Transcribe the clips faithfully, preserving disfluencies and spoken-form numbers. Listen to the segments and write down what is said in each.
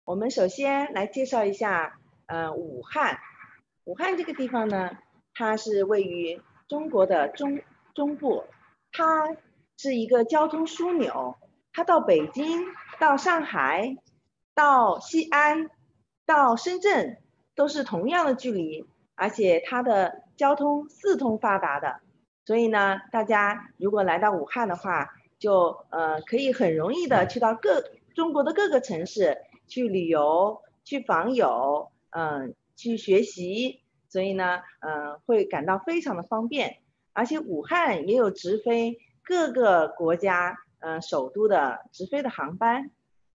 我们首先来介绍一下，呃，武汉。武汉这个地方呢，它是位于中国的中中部，它是一个交通枢纽。它到北京、到上海、到西安、到深圳都是同样的距离，而且它的交通四通发达的。所以呢，大家如果来到武汉的话，就呃可以很容易的去到各中国的各个城市去旅游、去访友，嗯、呃，去学习，所以呢，呃，会感到非常的方便。而且武汉也有直飞各个国家呃首都的直飞的航班。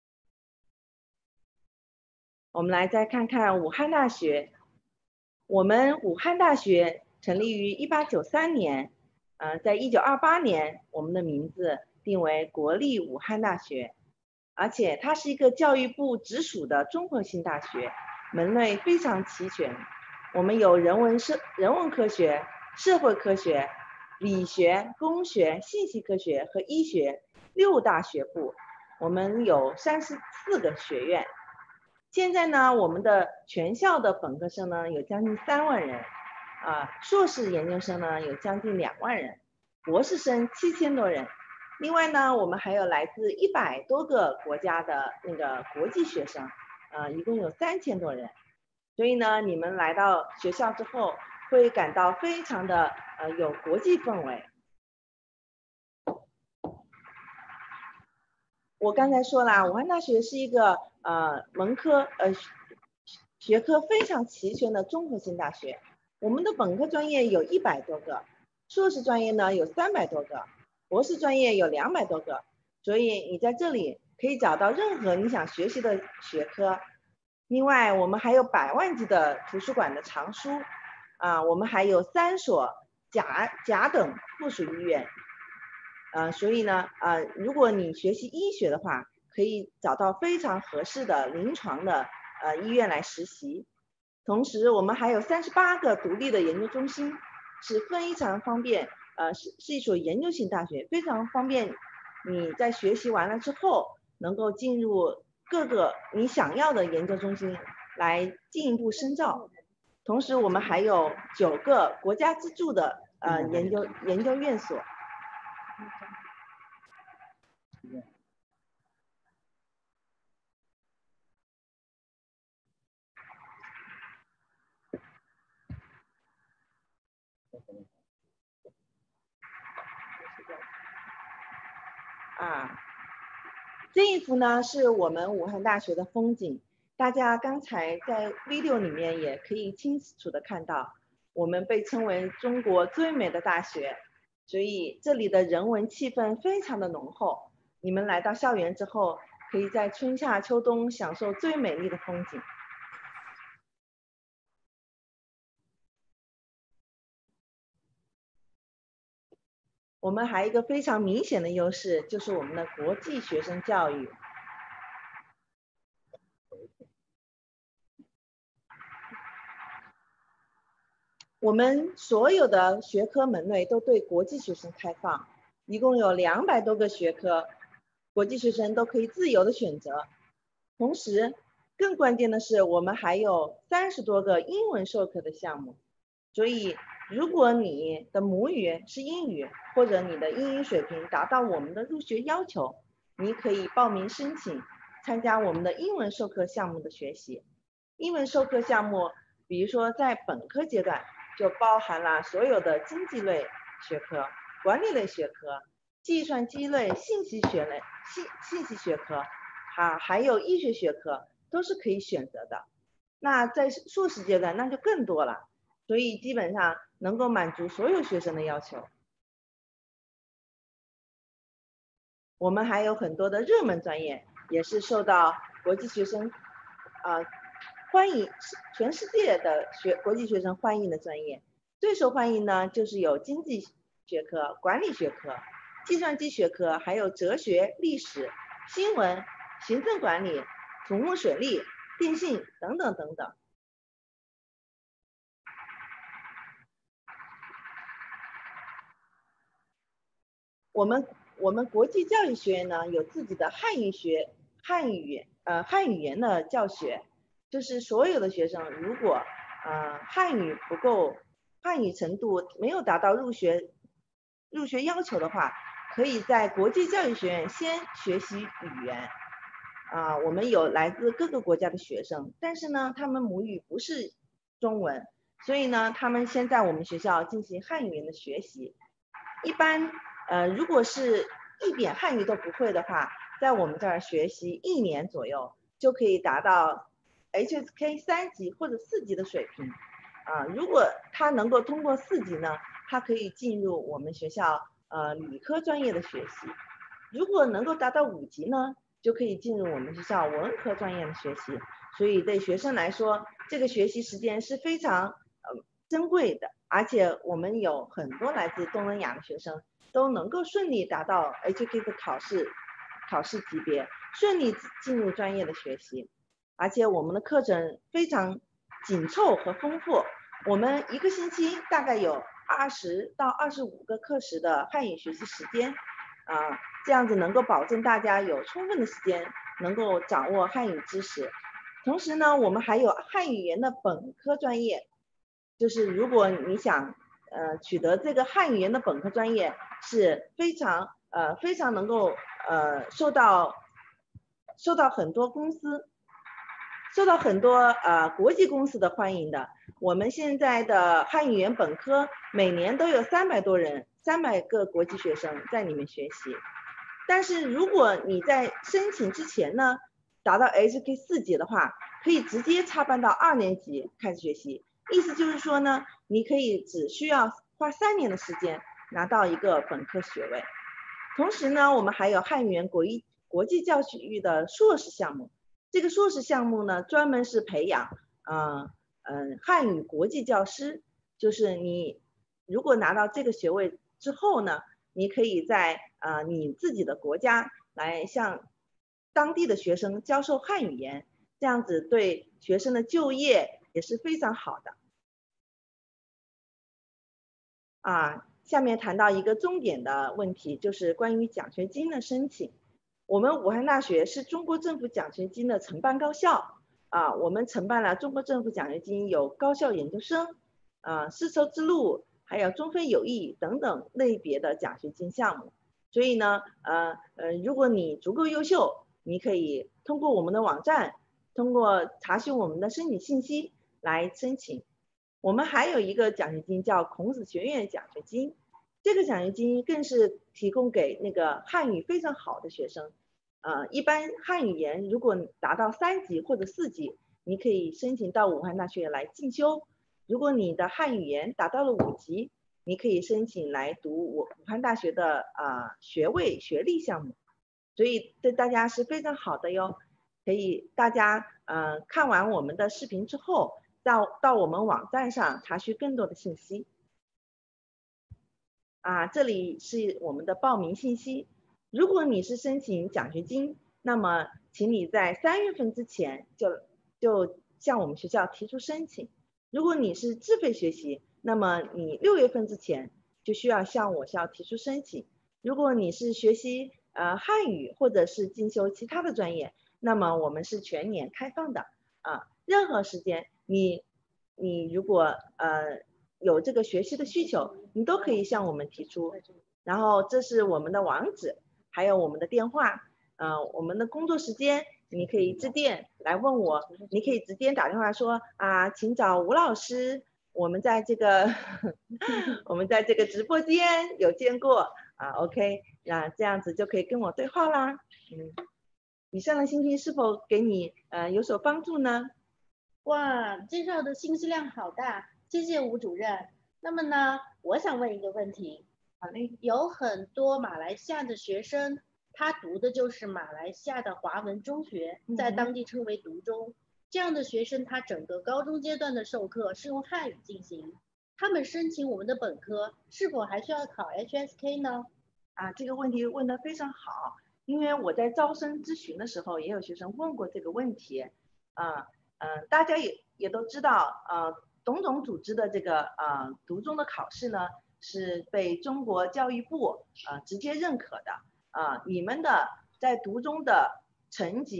我们来再看看武汉大学。我们武汉大学成立于一八九三年，呃，在一九二八年，我们的名字定为国立武汉大学，而且它是一个教育部直属的综合性大学，门类非常齐全。我们有人文社、人文科学、社会科学、理学、工学、信息科学和医学六大学部，我们有三十四个学院。现在呢，我们的全校的本科生呢有将近三万人，啊，硕士研究生呢有将近两万人，博士生七千多人。另外呢，我们还有来自一百多个国家的那个国际学生，呃，一共有三千多人。所以呢，你们来到学校之后，会感到非常的呃有国际氛围。我刚才说了，武汉大学是一个呃文科呃学科非常齐全的综合性大学。我们的本科专业有一百多个，硕士专业呢有三百多个，博士专业有两百多个。所以你在这里可以找到任何你想学习的学科。另外，我们还有百万级的图书馆的藏书，啊，我们还有三所甲甲等附属医院。呃，所以呢，呃，如果你学习医学的话，可以找到非常合适的临床的呃医院来实习。同时，我们还有三十八个独立的研究中心，是非常方便，呃，是是一所研究型大学，非常方便你在学习完了之后，能够进入各个你想要的研究中心来进一步深造。同时，我们还有九个国家资助的呃研究研究院所。啊，这一幅呢是我们武汉大学的风景，大家刚才在 video 里面也可以清楚的看到，我们被称为中国最美的大学，所以这里的人文气氛非常的浓厚。你们来到校园之后，可以在春夏秋冬享受最美丽的风景。我们还有一个非常明显的优势，就是我们的国际学生教育。我们所有的学科门类都对国际学生开放，一共有两百多个学科，国际学生都可以自由的选择。同时，更关键的是，我们还有三十多个英文授课的项目。所以，如果你的母语是英语，或者你的英语水平达到我们的入学要求，你可以报名申请参加我们的英文授课项目的学习。英文授课项目，比如说在本科阶段，就包含了所有的经济类学科、管理类学科、计算机类、信息学类、信信息学科，啊，还有医学学科，都是可以选择的。那在硕士阶段，那就更多了。所以基本上能够满足所有学生的要求。我们还有很多的热门专业，也是受到国际学生呃欢迎，全世界的学国际学生欢迎的专业。最受欢迎呢，就是有经济学科、管理学科、计算机学科，还有哲学、历史、新闻、行政管理、土木水利、电信等等等等。我们我们国际教育学院呢有自己的汉语学、汉语呃汉语言的教学，就是所有的学生如果呃汉语不够，汉语程度没有达到入学入学要求的话，可以在国际教育学院先学习语言。啊，我们有来自各个国家的学生，但是呢，他们母语不是中文，所以呢，他们先在我们学校进行汉语言的学习。一般，呃，如果是一点汉语都不会的话，在我们这儿学习一年左右，就可以达到 H S K 三级或者四级的水平。啊，如果他能够通过四级呢，他可以进入我们学校呃理科专业的学习。如果能够达到五级呢，就可以进入我们学校文科专业的学习。所以对学生来说，这个学习时间是非常呃珍贵的，而且我们有很多来自东南亚的学生都能够顺利达到 H K 的考试考试级别，顺利进入专业的学习。而且我们的课程非常紧凑和丰富，我们一个星期大概有二十到二十五个课时的汉语学习时间。啊，这样子能够保证大家有充分的时间能够掌握汉语知识。同时呢，我们还有汉语言的本科专业，就是如果你想呃取得这个汉语言的本科专业，是非常呃非常能够呃受到受到很多公司受到很多呃国际公司的欢迎的。我们现在的汉语言本科每年都有三百多人。三百个国际学生在里面学习，但是如果你在申请之前呢，达到 H K 四级的话，可以直接插班到二年级开始学习。意思就是说呢，你可以只需要花三年的时间拿到一个本科学位。同时呢，我们还有汉语言国一国际教育的硕士项目。这个硕士项目呢，专门是培养嗯嗯汉语国际教师，就是你如果拿到这个学位之后呢，你可以在呃你自己的国家来向当地的学生教授汉语言，这样子对学生的就业也是非常好的。啊，下面谈到一个重点的问题，就是关于奖学金的申请。我们武汉大学是中国政府奖学金的承办高校啊，我们承办了中国政府奖学金有高校研究生、啊丝绸之路。还有中非友谊等等类别的奖学金项目，所以呢，呃呃，如果你足够优秀，你可以通过我们的网站，通过查询我们的申请信息来申请。我们还有一个奖学金叫孔子学院奖学金，这个奖学金更是提供给那个汉语非常好的学生。呃，一般汉语言如果达到三级或者四级，你可以申请到武汉大学来进修。如果你的汉语言达到了五级，你可以申请来读我武汉大学的啊、呃、学位学历项目，所以对大家是非常好的哟。可以大家呃看完我们的视频之后，到到我们网站上查询更多的信息。啊，这里是我们的报名信息。如果你是申请奖学金，那么请你在三月份之前就就向我们学校提出申请。如果你是自费学习，那么你六月份之前就需要向我校提出申请。如果你是学习呃汉语或者是进修其他的专业，那么我们是全年开放的啊，任何时间你你如果呃有这个学习的需求，你都可以向我们提出。然后这是我们的网址，还有我们的电话，呃我们的工作时间。你可以致电来问我，你可以直接打电话说啊，请找吴老师，我们在这个我们在这个直播间有见过啊 ，OK， 那这样子就可以跟我对话啦。嗯，以上的信息是否给你呃有所帮助呢？ 哇，介绍的信息量好大，谢谢吴主任。那么呢，我想问一个问题， 好嘞， 有很多马来西亚的学生。他读的就是马来西亚的华文中学，在当地称为读中。这样的学生，他整个高中阶段的授课是用汉语进行。他们申请我们的本科，是否还需要考 H S K 呢？ 啊，这个问题问得非常好，因为我在招生咨询的时候，也有学生问过这个问题。啊，嗯，大家也也都知道，呃，董总组织的这个呃读中的考试呢，是被中国教育部呃直接认可的。啊，你们的在读中的成绩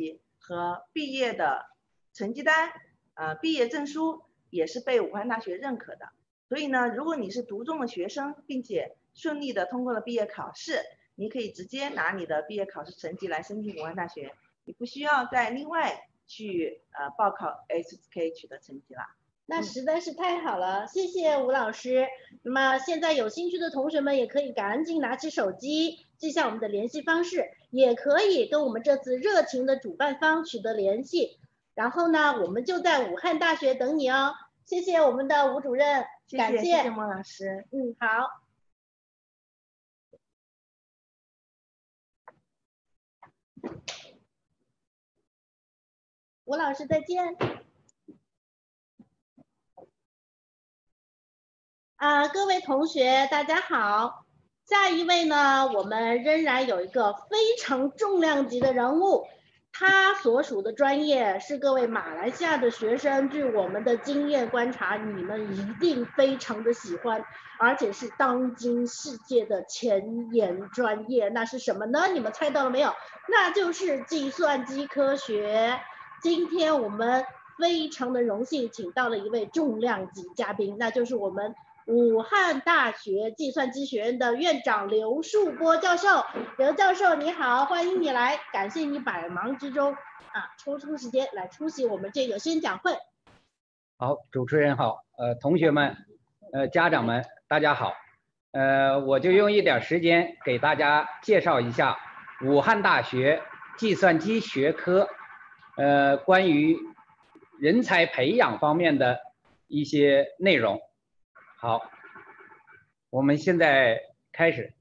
和毕业的成绩单，呃，毕业证书也是被武汉大学认可的。所以呢，如果你是读中的学生，并且顺利的通过了毕业考试，你可以直接拿你的毕业考试成绩来申请武汉大学，你不需要再另外去呃报考 H S K 取得成绩了。 那实在是太好了，谢谢吴老师。那么现在有兴趣的同学们也可以赶紧拿起手机，记下我们的联系方式，也可以跟我们这次热情的主办方取得联系。然后呢，我们就在武汉大学等你哦。谢谢我们的吴主任， 谢谢感谢谢谢莫老师。 嗯，好。吴老师再见。啊，各位同学，大家好。下一位呢，我们仍然有一个非常重量级的人物，他所属的专业是各位马来西亚的学生，据我们的经验观察，你们一定非常的喜欢，而且是当今世界的前沿专业。那是什么呢？你们猜到了没有？那就是计算机科学。今天我们非常的荣幸，请到了一位重量级嘉宾，那就是我们武汉大学计算机学院的院长刘树波教授。刘教授你好，欢迎你来，感谢你百忙之中啊抽出时间来出席我们这个宣讲会。 好，主持人好，呃，同学们，呃，家长们，大家好，呃，我就用一点时间给大家介绍一下武汉大学计算机学科，呃，关于人才培养方面的一些内容。好，我们现在开始。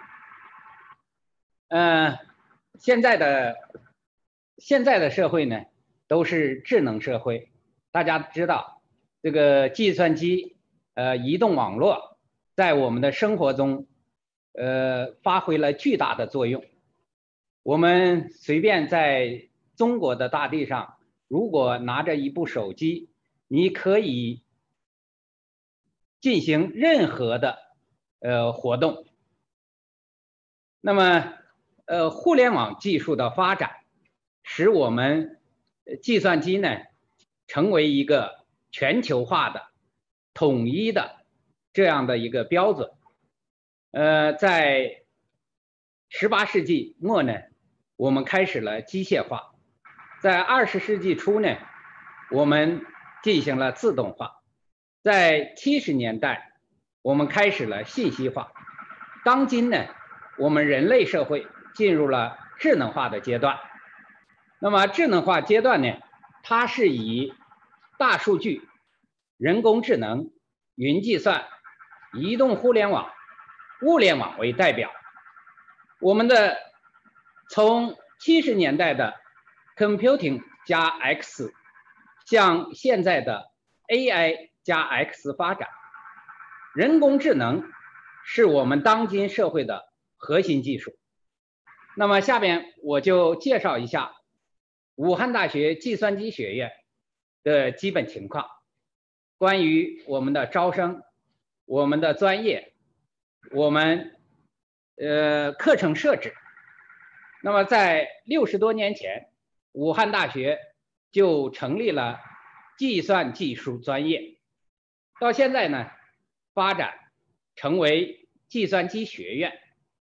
嗯、呃，现在的现在的社会呢，都是智能社会。大家知道，这个计算机、呃，移动网络在我们的生活中，呃，发挥了巨大的作用。我们随便在中国的大地上，如果拿着一部手机，你可以进行任何的呃活动。那么，呃，互联网技术的发展，使我们计算机呢成为一个全球化的、统一的这样的一个标准。呃，在十八世纪末呢，我们开始了机械化；在二十世纪初呢，我们进行了自动化。在七十年代，我们开始了信息化。当今呢，我们人类社会进入了智能化的阶段。那么智能化阶段呢，它是以大数据、人工智能、云计算、移动互联网、物联网为代表。我们的从七十年代的 computing 加 X 向现在的 A I 加 X 发展，人工智能是我们当今社会的核心技术。那么下边我就介绍一下武汉大学计算机学院的基本情况，关于我们的招生、我们的专业、我们呃课程设置。那么在六十多年前，武汉大学就成立了计算技术专业，到现在呢，发展成为计算机学院。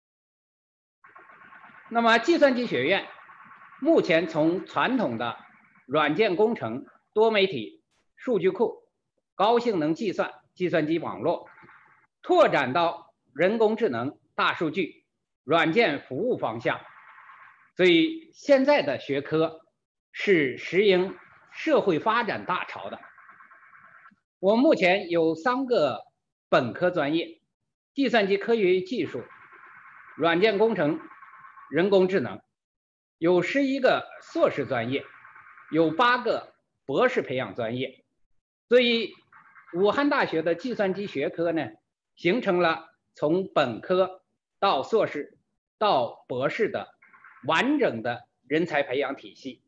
那么计算机学院目前从传统的软件工程、多媒体、数据库、高性能计算、计算机网络，拓展到人工智能、大数据、软件服务方向。所以现在的学科是适应社会发展大潮的。我目前有三个本科专业：计算机科学与技术、软件工程、人工智能，有十一个硕士专业，有八个博士培养专业。所以武汉大学的计算机学科呢，形成了从本科到硕士到博士的完整的人才培养体系。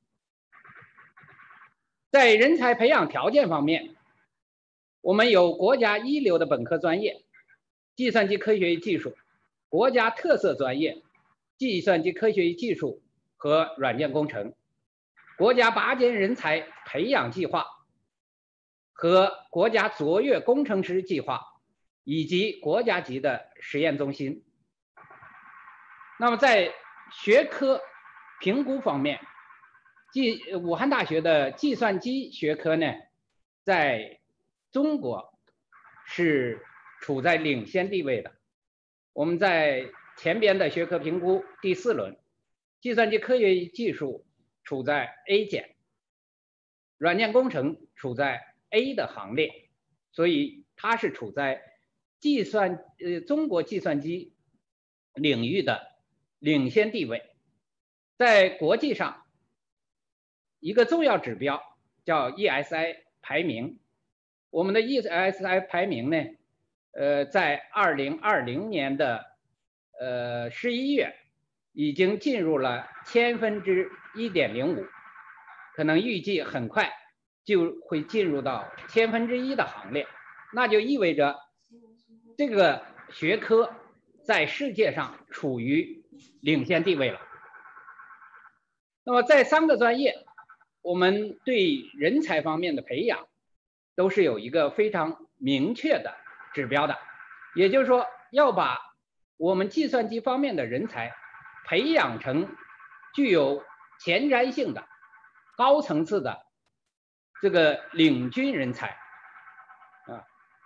在人才培养条件方面，我们有国家一流的本科专业计算机科学与技术，国家特色专业计算机科学与技术和软件工程， 国家拔尖人才培养计划和国家卓越工程师计划，以及国家级的实验中心。那么在学科评估方面，计武汉大学的计算机学科呢，在中国是处在领先地位的。我们在前边的学科评估第四轮，计算机科学与技术处在 A 减，软件工程处在 A 的行列，所以它是处在计算呃中国计算机领域的领先地位。在国际上，一个重要指标叫 E S I 排名，我们的 E S I 排名呢，呃，在二零二零年的呃十一月已经进入了千分之一点零五，可能预计很快就会进入到千分之一的行列，那就意味着这个学科在世界上处于领先地位了。那么在三个专业，我们对人才方面的培养都是有一个非常明确的指标的，也就是说要把我们计算机方面的人才培养成具有前瞻性的高层次的这个领军人才啊。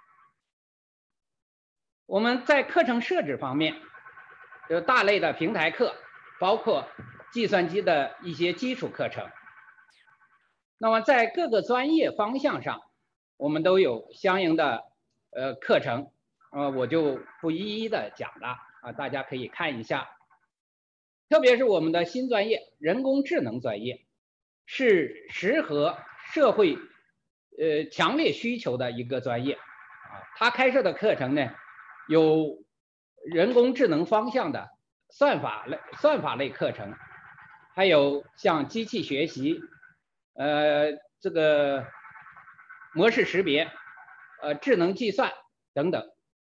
我们在课程设置方面有大类的平台课，包括计算机的一些基础课程。那么在各个专业方向上，我们都有相应的呃课程，呃我就不一一的讲了啊，大家可以看一下。特别是我们的新专业人工智能专业，是适合社会呃强烈需求的一个专业啊。它开设的课程呢，有人工智能方向的算法类算法类课程，还有像机器学习，呃这个模式识别，呃智能计算等等。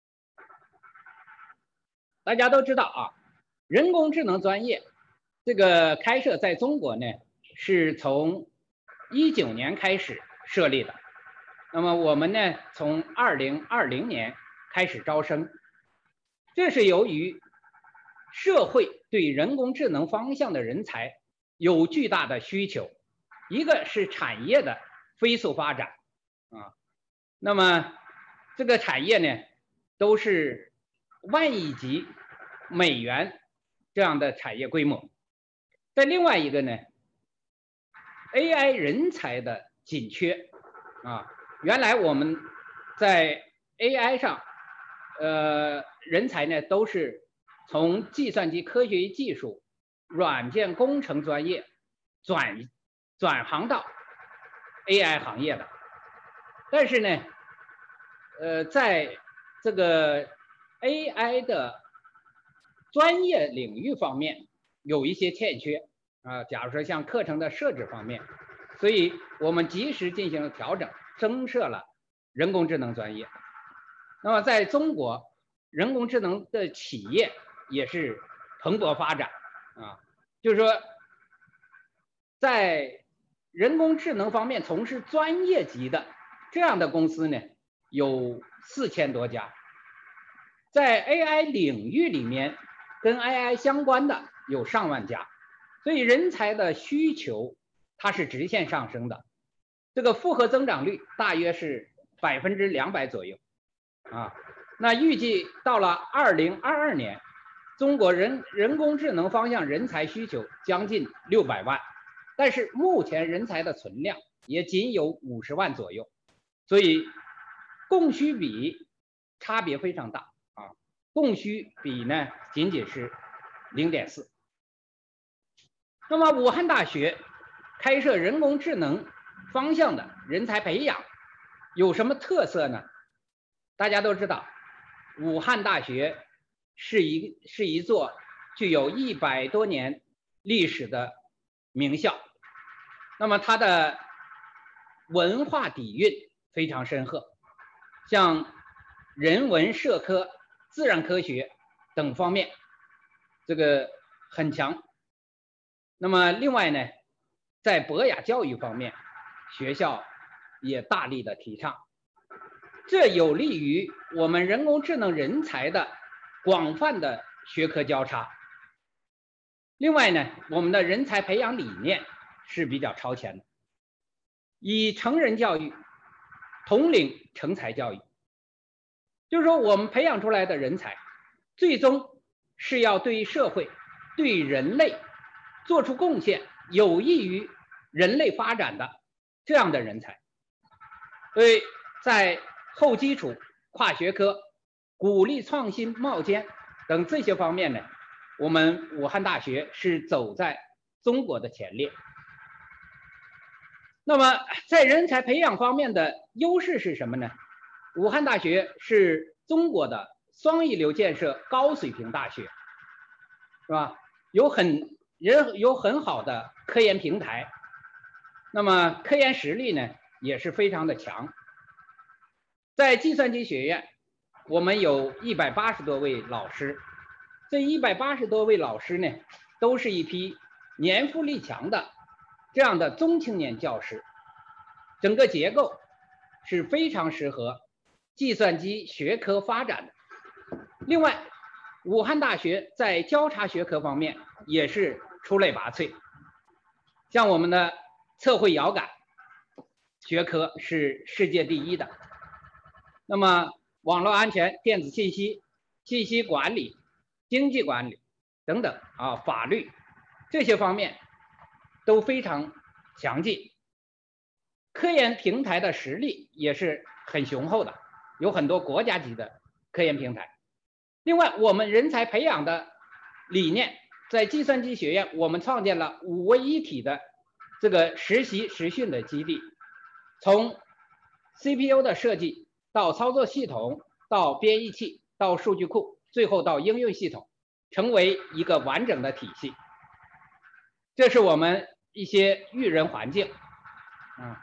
大家都知道啊，人工智能专业这个开设在中国呢，是从一九年开始设立的。那么我们呢，从二零二零年开始招生，这是由于社会对人工智能方向的人才有巨大的需求，一个是产业的飞速发展啊，那么这个产业呢，都是万亿级美元这样的产业规模。在另外一个呢 ，A I 人才的紧缺啊，原来我们在 A I 上，呃，人才呢都是从计算机科学与技术、软件工程专业转转行到 A I 行业的，但是呢，呃，在这个 A I 的专业领域方面有一些欠缺啊，假如说像课程的设置方面，所以我们及时进行了调整，增设了人工智能专业。那么在中国，人工智能的企业也是蓬勃发展啊，就是说，在人工智能方面从事专业级的这样的公司呢，有四千多家，在 A I 领域里面跟 A I 相关的有上万家，所以人才的需求它是直线上升的，这个复合增长率大约是百分之两百左右啊。那预计到了二零二二年，中国人人工智能方向人才需求将近六百万，但是目前人才的存量也仅有五十万左右，所以供需比差别非常大啊，供需比呢仅仅是零点四。那么武汉大学开设人工智能方向的人才培养有什么特色呢？大家都知道，武汉大学是一是一座具有一百多年历史的名校，那么它的文化底蕴非常深厚，像人文社科、自然科学等方面，这个很强。那么另外呢， 在博雅教育方面，学校也大力的提倡，这有利于我们人工智能人才的广泛的学科交叉。另外呢，我们的人才培养理念是比较超前的，以成人教育统领成才教育，就是说我们培养出来的人才，最终是要对社会、对人类做出贡献，有益于人类发展的这样的人才。所以在后基础、跨学科、鼓励创新冒尖等这些方面呢，我们武汉大学是走在中国的前列。那么在人才培养方面的优势是什么呢？武汉大学是中国的双一流建设高水平大学，是吧？有很人有很好的科研平台，那么科研实力呢也是非常的强。在计算机学院，我们有一百八十多位老师，这一百八十多位老师呢，都是一批年富力强的这样的中青年教师，整个结构是非常适合计算机学科发展的。另外，武汉大学在交叉学科方面也是出类拔萃，像我们的测绘遥感学科是世界第一的，那么网络安全、电子信息、信息管理、经济管理等等啊，法律这些方面都非常强劲，科研平台的实力也是很雄厚的，有很多国家级的科研平台。另外，我们人才培养的理念，在计算机学院，我们创建了五位一体的这个实习实训的基地，从 C P U 的设计到操作系统，到编译器，到数据库，最后到应用系统，成为一个完整的体系。这是我们一些育人环境。嗯。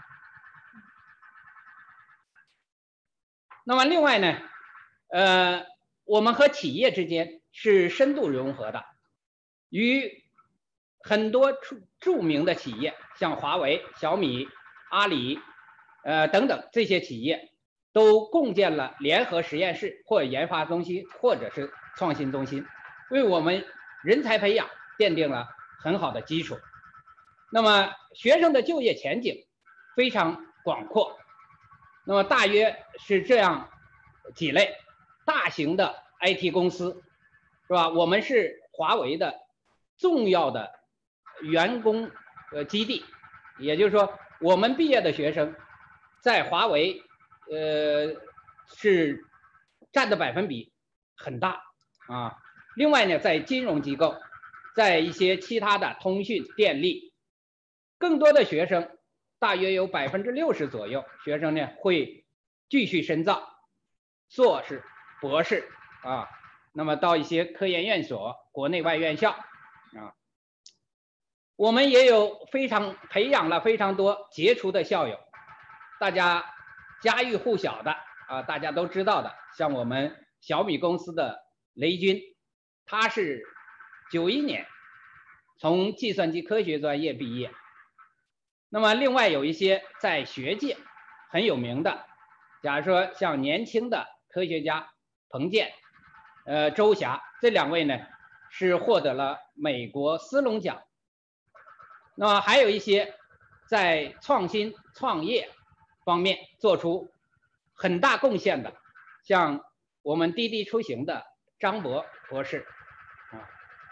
那么另外呢，呃，我们和企业之间是深度融合的，与很多著著名的企业，像华为、小米、阿里，呃等等这些企业，都共建了联合实验室或研发中心，或者是创新中心，为我们人才培养奠定了很好的基础。那么学生的就业前景非常广阔，那么大约是这样几类：大型的 I T 公司，是吧？我们是华为的重要的员工呃基地，也就是说，我们毕业的学生在华为呃是占的百分比很大啊。另外呢，在金融机构，在一些其他的通讯、电力，更多的学生，大约有百分之六十左右学生呢会继续深造，硕士、博士啊，那么到一些科研院所、国内外院校啊，我们也有非常培养了非常多杰出的校友，大家家喻户晓的啊，大家都知道的，像我们小米公司的雷军，他是九一年从计算机科学专业毕业。那么另外有一些在学界很有名的，假如说像年轻的科学家彭建、呃周霞这两位呢，是获得了美国斯隆奖。那么还有一些在创新创业方面做出很大贡献的，像我们滴滴出行的张博博士啊。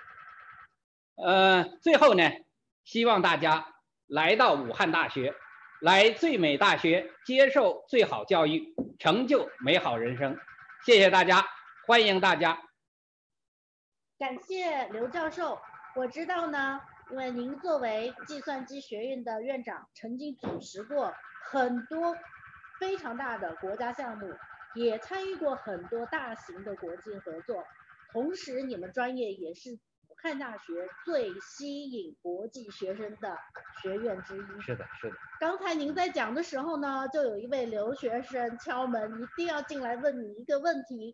呃，最后呢，希望大家来到武汉大学，来最美大学接受最好教育，成就美好人生。谢谢大家，欢迎大家。 感谢刘教授。我知道呢，因为您作为计算机学院的院长，曾经主持过很多非常大的国家项目，也参与过很多大型的国际合作。同时，你们专业也是武汉大学最吸引国际学生的学院之一。 是的，是的。 刚才您在讲的时候呢，就有一位留学生敲门，一定要进来问你一个问题。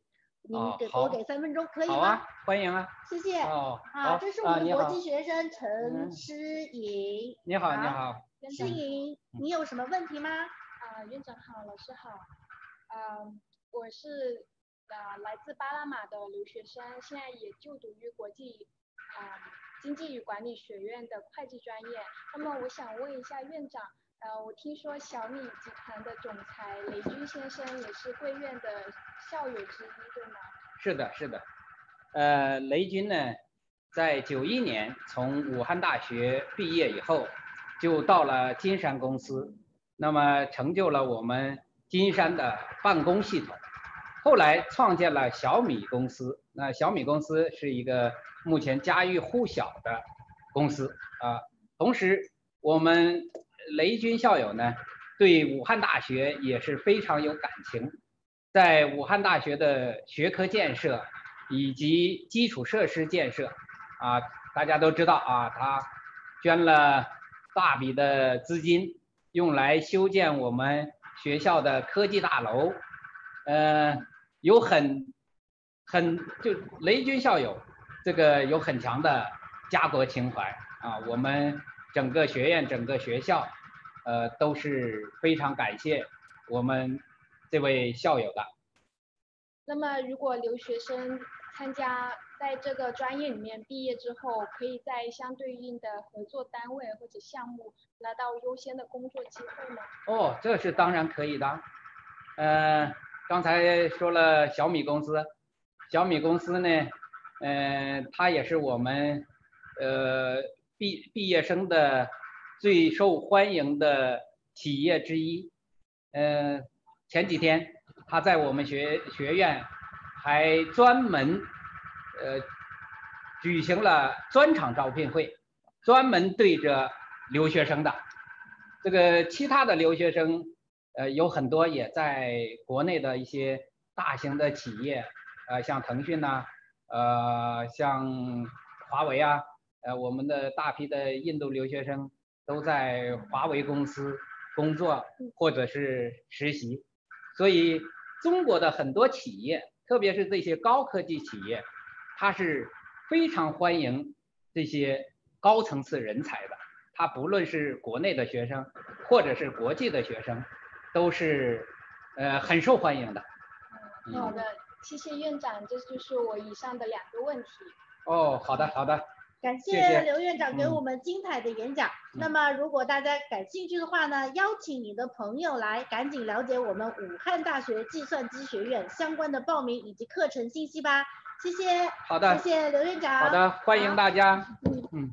您哦给好多给三分钟，可以吗？ 好啊，欢迎啊。 谢谢。 哦， 啊， 好这是我啊，你好们的国际，学生嗯陈诗颖。 你好，你好。 诗颖， 嗯你有什么问题吗？ 啊、院长好，老师好。啊、我是啊、来自巴拿马的留学生，现在也就读于国际啊、经济与管理学院的会计专业。那么我想问一下院长，呃，我听说小米集团的总裁雷军先生也是贵院的校友之一，对吗？ 是的，是的。呃，雷军呢，在九一年从武汉大学毕业以后，就到了金山公司，那么成就了我们金山的办公系统。后来创建了小米公司，那小米公司是一个目前家喻户晓的公司啊。同时，我们雷军校友呢，对武汉大学也是非常有感情，在武汉大学的学科建设以及基础设施建设啊，大家都知道啊，他捐了大笔的资金，用来修建我们学校的科技大楼，呃，有很很就雷军校友这个有很强的家国情怀啊，我们整个学院整个学校，呃，都是非常感谢我们这位校友的。 那么如果留学生参加在这个专业里面毕业之后，可以在相对应的合作单位或者项目拿到优先的工作机会吗？ 哦，这是当然可以的。呃，刚才说了小米公司，小米公司呢，呃，它也是我们呃毕毕业生的最受欢迎的企业之一。呃，前几天他在我们学学院还专门呃举行了专场招聘会，专门对着留学生的。这个其他的留学生，呃，有很多也在国内的一些大型的企业，呃，像腾讯呐、呃，像华为啊，呃，我们的大批的印度留学生都在华为公司工作或者是实习，所以中国的很多企业，特别是这些高科技企业，它是非常欢迎这些高层次人才的。他不论是国内的学生，或者是国际的学生，都是呃很受欢迎的。 嗯，好的，谢谢院长，这就是我以上的两个问题。 哦，好的好的， 感谢谢谢刘院长给嗯我们精彩的演讲。那么如果大家感兴趣的话呢，邀请你的朋友来赶紧了解我们武汉大学计算机学院相关的报名以及课程信息吧。谢谢。 好的谢谢刘院长。 好的，欢迎大家。 嗯嗯。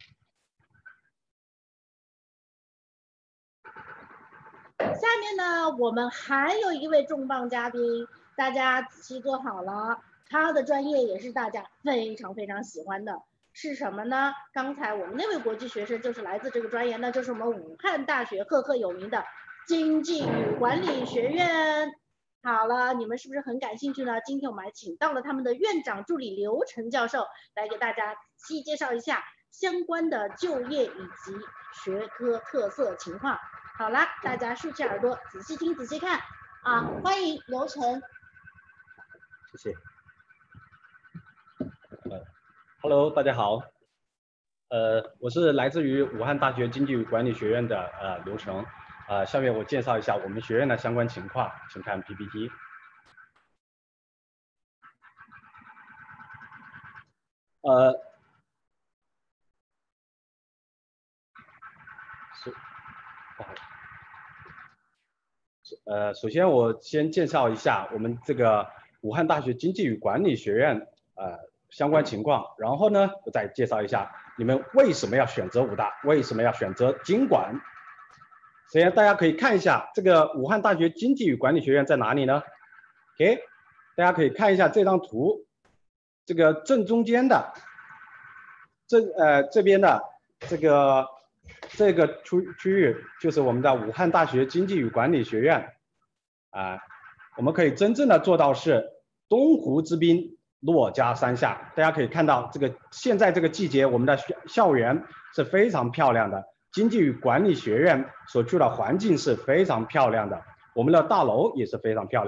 下面呢，我们还有一位重磅嘉宾，大家仔细坐好了，他的专业也是大家非常非常喜欢的，是什么呢？刚才我们那位国际学生就是来自这个专业，那就是我们武汉大学赫赫有名的经济与管理学院。好了，你们是不是很感兴趣呢？今天我们还请到了他们的院长助理刘晨教授来给大家仔细介绍一下相关的就业以及学科特色情况。好啦，大家竖起耳朵，仔细听，仔细看啊！欢迎刘晨。 谢谢。呃 ，Hello， 大家好。呃，我是来自于武汉大学经济与管理学院的呃刘晨。呃，下面我介绍一下我们学院的相关情况，请看 P P T。呃，是，不好意思。呃，首先我先介绍一下我们这个武汉大学经济与管理学院呃相关情况，然后呢，我再介绍一下你们为什么要选择武大，为什么要选择经管。首先大家可以看一下这个武汉大学经济与管理学院在哪里呢 ？OK， 大家可以看一下这张图，这个正中间的这呃这边的这个。这个区区域就是我们的武汉大学经济与管理学院啊，我们可以真正的做到是东湖之滨，珞珈山下。大家可以看到，这个现在这个季节，我们的校园是非常漂亮的，经济与管理学院所处的环境是非常漂亮的，我们的大楼也是非常漂亮的，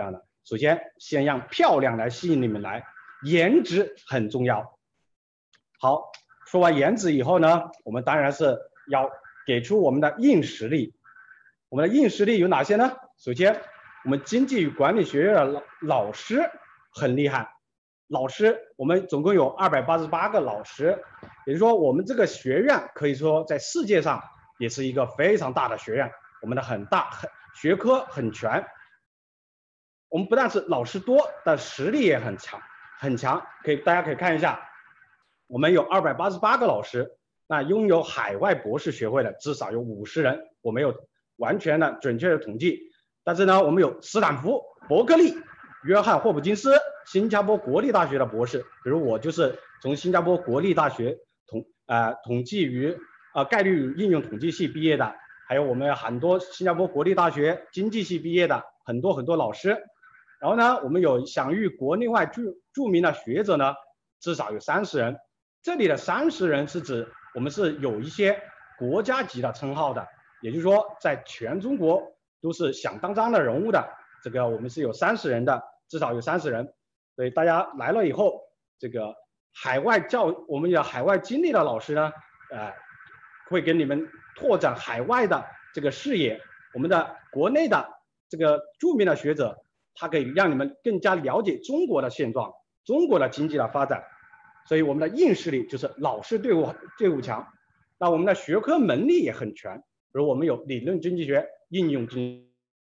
首先先让漂亮来吸引你们来，颜值很重要。好，说完颜值以后呢，我们当然是要给出我们的硬实力。我们的硬实力有哪些呢？首先，我们经济与管理学院的老老师很厉害。老师，我们总共有二百八十八个老师，也就是说，我们这个学院可以说在世界上也是一个非常大的学院，我们的很大，很学科很全。我们不但是老师多，但实力也很强，很强。可以，大家可以看一下，我们有二百八十八个老师，那拥有海外博士学位的至少有五十人，我没有完全的准确的统计，但是呢，我们有斯坦福、伯克利、约翰霍普金斯、新加坡国立大学的博士，比如我就是从新加坡国立大学统呃统计与呃概率与应用统计系毕业的，还有我们很多新加坡国立大学经济系毕业的很多很多老师。然后呢，我们有享誉国内外著著名的学者呢，至少有三十人。这里的三十人是指我们是有一些国家级的称号的，也就是说，在全中国都是响当当的人物的。这个我们是有三十人的，至少有三十人。所以大家来了以后，这个海外教我们有海外经历的老师呢，呃，会给你们拓展海外的这个视野。我们的国内的这个著名的学者，他可以让你们更加了解中国的现状，中国的经济的发展。所以我们的硬实力就是老师队伍队伍强。那我们的学科能力也很全，比如我们有理论经济学、应用经济。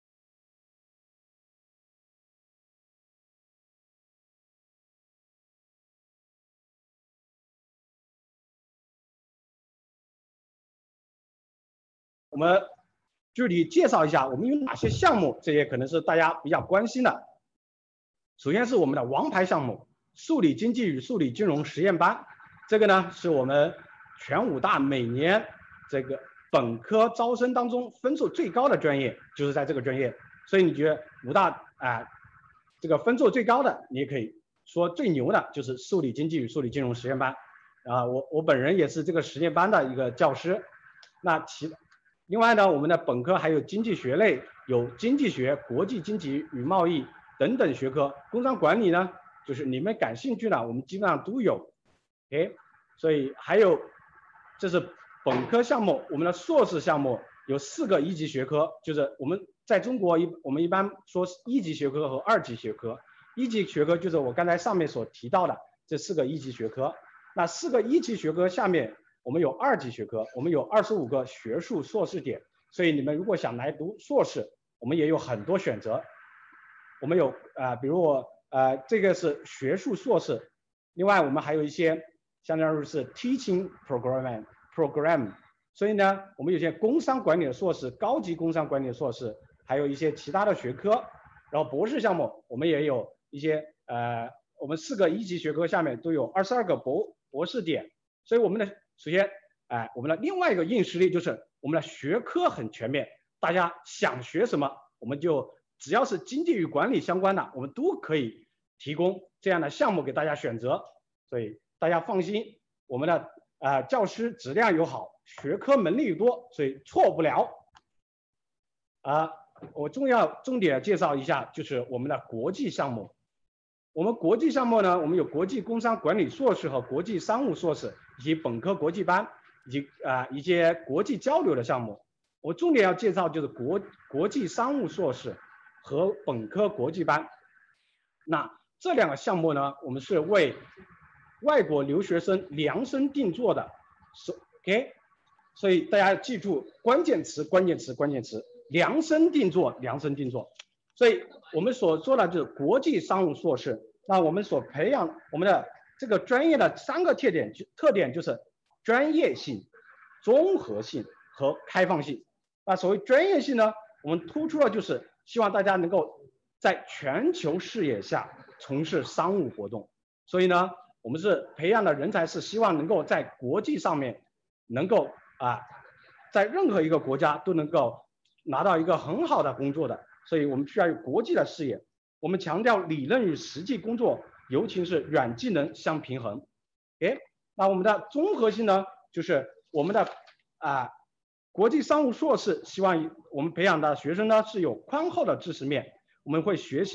我们具体介绍一下我们有哪些项目，这些可能是大家比较关心的。首先是我们的王牌项目数理经济与数理金融实验班，这个呢是我们全武大每年这个本科招生当中分数最高的专业，就是在这个专业。所以你觉得武大啊、呃、这个分数最高的，你也可以说最牛的就是数理经济与数理金融实验班啊、呃。我我本人也是这个实验班的一个教师。那其另外呢，我们的本科还有经济学类，有经济学、国际经济与贸易等等学科。工商管理呢，就是你们感兴趣的，我们基本上都有。OK， 所以还有，这是本科项目。我们的硕士项目有四个一级学科，就是我们在中国一我们一般说一级学科和二级学科。一级学科就是我刚才上面所提到的这四个一级学科。那四个一级学科下面，我们有二级学科，我们有二十五个学术硕士点，所以你们如果想来读硕士，我们也有很多选择。我们有啊、呃，比如我呃，这个是学术硕士，另外我们还有一些相当于是 teaching program program， 所以呢，我们有些工商管理的硕士、高级工商管理的硕士，还有一些其他的学科。然后博士项目，我们也有一些呃，我们四个一级学科下面都有二十二个博博士点，所以我们的首先，哎、呃，我们的另外一个硬实力就是我们的学科很全面，大家想学什么，我们就只要是经济与管理相关的，我们都可以提供这样的项目给大家选择。所以大家放心，我们的呃教师质量又好，学科能力又多，所以错不了。啊、呃，我重要重点介绍一下，就是我们的国际项目。我们国际项目呢，我们有国际工商管理硕士和国际商务硕士，以及本科国际班，以及啊、呃、一些国际交流的项目。我重点要介绍就是国国际商务硕士和本科国际班。那这两个项目呢，我们是为外国留学生量身定做的。OK， 所以大家记住关键词，关键词，关键词，量身定做，量身定做。所以我们所做的就是国际商务硕士。那我们所培养我们的这个专业的三个特点，特点就是专业性、综合性和开放性。那所谓专业性呢，我们突出的就是希望大家能够在全球视野下从事商务活动。所以呢，我们是培养的人才是希望能够在国际上面能够啊，在任何一个国家都能够拿到一个很好的工作的。所以我们需要有国际的视野。我们强调理论与实际工作，尤其是软技能相平衡。哎，那我们的综合性呢，就是我们的啊国际商务硕士，希望我们培养的学生呢是有宽厚的知识面，我们会学习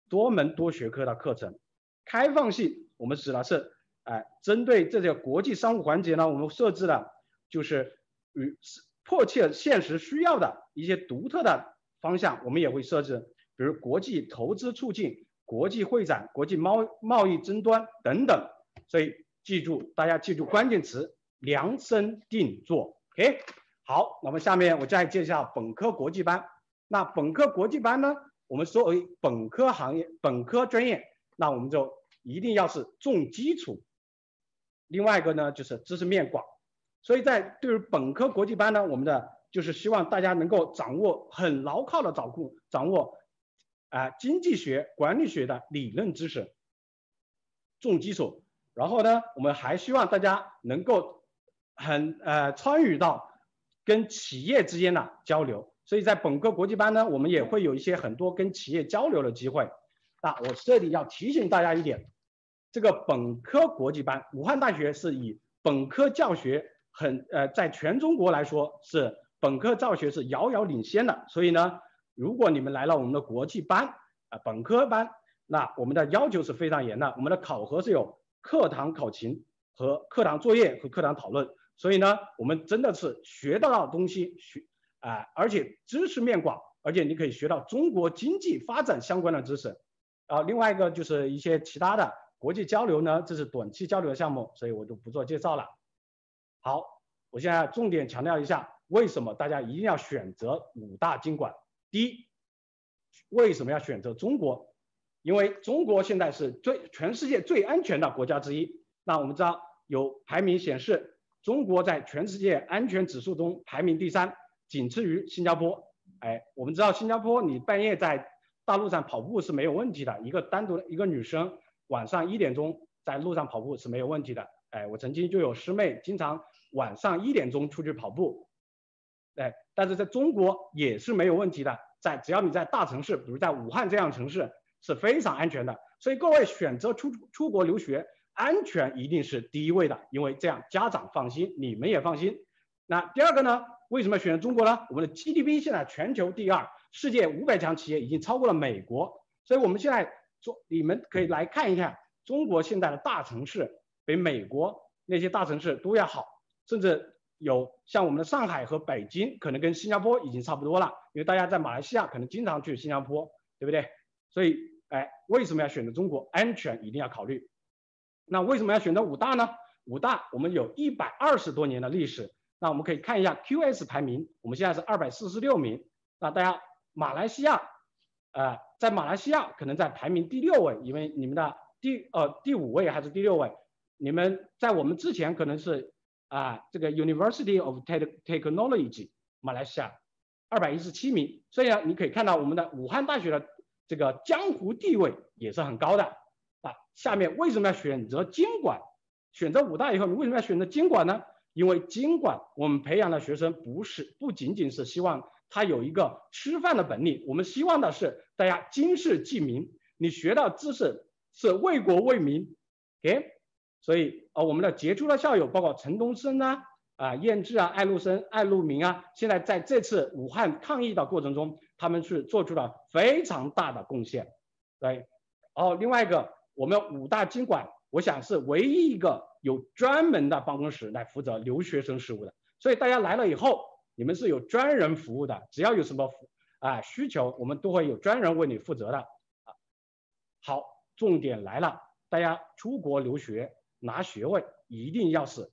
多门多学科的课程。开放性我们指的是，哎、呃，针对这些国际商务环节呢，我们设置的就是与迫切现实需要的一些独特的方向，我们也会设置，比如国际投资促进、国际会展、国际贸贸易争端等等。所以记住，大家记住关键词，量身定做。OK， 好，那么下面我再介绍本科国际班。那本科国际班呢，我们作为本科行业、本科专业，那我们就一定要是重基础。另外一个呢，就是知识面广。所以在对于本科国际班呢，我们的就是希望大家能够掌握很牢靠的掌控，掌握啊、呃、经济学、管理学的理论知识，重基础。然后呢，我们还希望大家能够很呃参与到跟企业之间的交流。所以在本科国际班呢，我们也会有一些很多跟企业交流的机会。那我这里要提醒大家一点，这个本科国际班，武汉大学是以本科教学很呃，在全中国来说是本科教学是遥遥领先的。所以呢，如果你们来了我们的国际班啊、呃、本科班，那我们的要求是非常严的，我们的考核是有课堂考勤和课堂作业和课堂讨论。所以呢，我们真的是学到的东西学啊、呃，而且知识面广，而且你可以学到中国经济发展相关的知识。啊，另外一个就是一些其他的国际交流呢，这是短期交流的项目，所以我就不做介绍了。好，我现在重点强调一下，为什么大家一定要选择五大经管。第一，为什么要选择中国？因为中国现在是最全世界最安全的国家之一。那我们知道有排名显示，中国在全世界安全指数中排名第三，仅次于新加坡。哎，我们知道新加坡你半夜在大路上跑步是没有问题的，一个单独一个女生晚上一点钟在路上跑步是没有问题的。哎，我曾经就有师妹经常晚上一点钟出去跑步，哎，但是在中国也是没有问题的，在只要你在大城市，比如在武汉这样的城市是非常安全的。所以各位选择出出国留学，安全一定是第一位的，因为这样家长放心，你们也放心。那第二个呢，为什么选择中国呢？我们的 G D P 现在全球第二，世界五百强企业已经超过了美国，所以我们现在做，你们可以来看一看中国现在的大城市比美国那些大城市都要好，甚至有像我们的上海和北京可能跟新加坡已经差不多了，因为大家在马来西亚可能经常去新加坡，对不对？所以哎，为什么要选择中国？安全一定要考虑。那为什么要选择武大呢？武大我们有一百二十多年的历史，那我们可以看一下 Q S 排名，我们现在是二百四十六名。那大家马来西亚，呃，在马来西亚可能在排名第六位，因为你们的第呃第五位还是第六位，你们在我们之前可能是啊、呃、这个 University of Technology 马来西亚二百一十七名，所以呢，你可以看到我们的武汉大学的这个江湖地位也是很高的啊。下面为什么要选择经管？选择武大以后，你为什么要选择经管呢？因为经管我们培养的学生不是不仅仅是希望他有一个吃饭的本领，我们希望的是大家经世济民，你学到知识是为国为民。OK， 所以呃我们的杰出的校友包括陈东升啊、啊、呃、燕志啊、艾路生、艾路明啊，现在在这次武汉抗疫的过程中，他们是做出了非常大的贡献。对，哦，另外一个我们武大经管，我想是唯一一个有专门的办公室来负责留学生事务的，所以大家来了以后，你们是有专人服务的，只要有什么啊需求，我们都会有专人为你负责的。好，重点来了，大家出国留学拿学位一定要是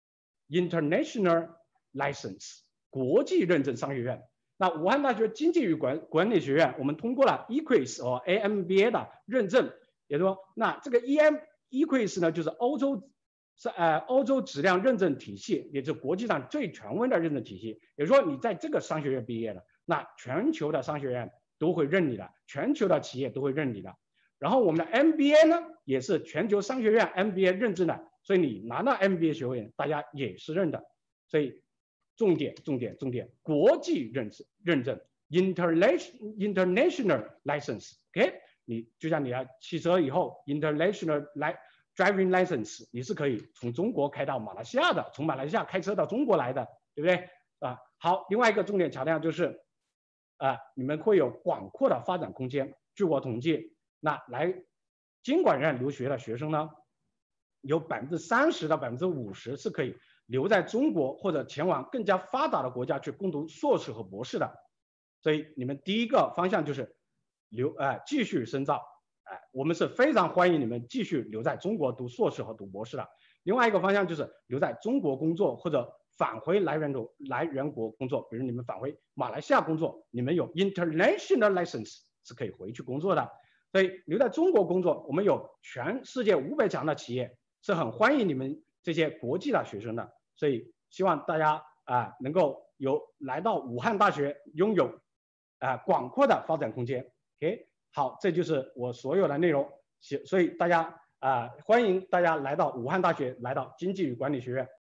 International License 国际认证商学院。那武汉大学经济与管管理学院，我们通过了 E Q U I S 和 A M B A 的认证，也就是说，那这个 E M E Q U I S 呢，就是欧洲是呃欧洲质量认证体系，也就是国际上最权威的认证体系。也就是说，你在这个商学院毕业了，那全球的商学院都会认你的，全球的企业都会认你的。然后我们的 M B A 呢，也是全球商学院 M B A 认证的，所以你拿到 M B A 学位，大家也是认的。所以重点重点重点，国际认证认证 ，international international license，OK， 你就像你要汽车以后 international driving license， 你是可以从中国开到马来西亚的，从马来西亚开车到中国来的，对不对？啊，好，另外一个重点强调就是，啊，你们会有广阔的发展空间。据我统计， 那来经管院留学的学生呢，有百分之三十到百分之五十是可以留在中国或者前往更加发达的国家去攻读硕士和博士的。所以你们第一个方向就是留呃继续深造，哎、呃，我们是非常欢迎你们继续留在中国读硕士和读博士的。另外一个方向就是留在中国工作或者返回来源国来源国工作，比如你们返回马来西亚工作，你们有 international license 是可以回去工作的。所以留在中国工作，我们有全世界五百强的企业是很欢迎你们这些国际的学生的。所以希望大家啊、呃、能够有来到武汉大学，拥有啊、呃、广阔的发展空间。OK， 好，这就是我所有的内容。所以大家啊、呃、欢迎大家来到武汉大学，来到经济与管理学院。